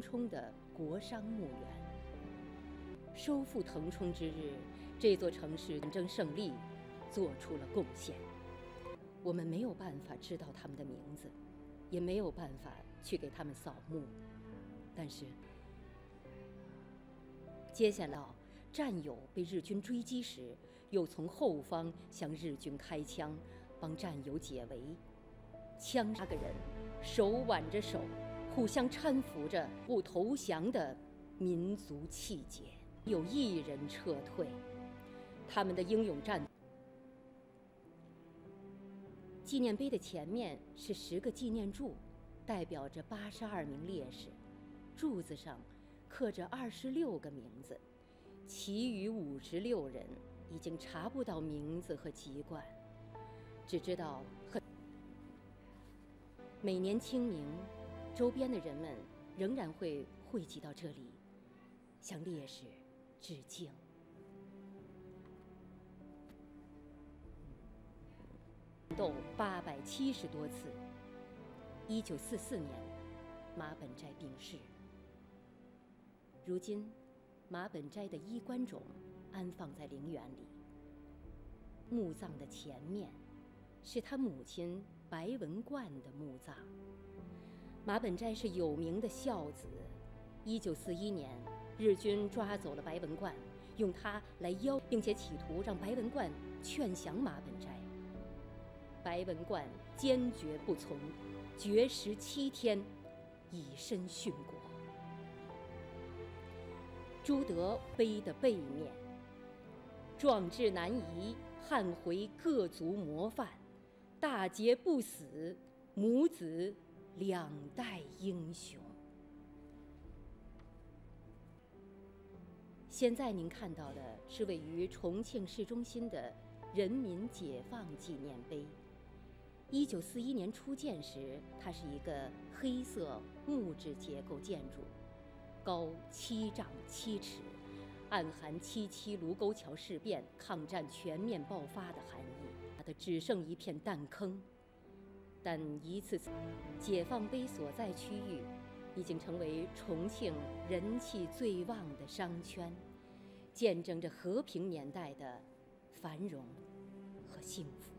冲的国殇墓园。收复腾冲之日，这座城市战争胜利做出了贡献。我们没有办法知道他们的名字，也没有办法去给他们扫墓，但是接下来战友被日军追击时，又从后方向日军开枪，帮战友解围。枪杀个人，手挽着手，互相搀扶着不投降的民族气节。有一人撤退，他们的英勇战。纪念碑的前面是10个纪念柱，代表着82名烈士，柱子上刻着26个名字，其余56人已经查不到名字和籍贯，只知道每年清明，周边的人们仍然会汇集到这里，向烈士致敬。战斗870多次。1944年，马本斋病逝。如今，马本斋的衣冠冢安放在陵园里。墓葬的前面是他母亲白文冠的墓葬。马本斋是有名的孝子。1941年，日军抓走了白文冠，用他来并且企图让白文冠劝降马本斋。白文冠坚决不从，绝食7天，以身殉国。朱德碑的背面：壮志难移，汉回各族模范，大节不死，母子2代英雄。现在您看到的是位于重庆市中心的人民解放纪念碑。1941年初建时，它是一个黑色木质结构建筑，高7丈7尺，暗含77卢沟桥事变、抗战全面爆发的含义。它的只剩一片弹坑，但一次次解放碑所在区域已经成为重庆人气最旺的商圈，见证着和平年代的繁荣和幸福。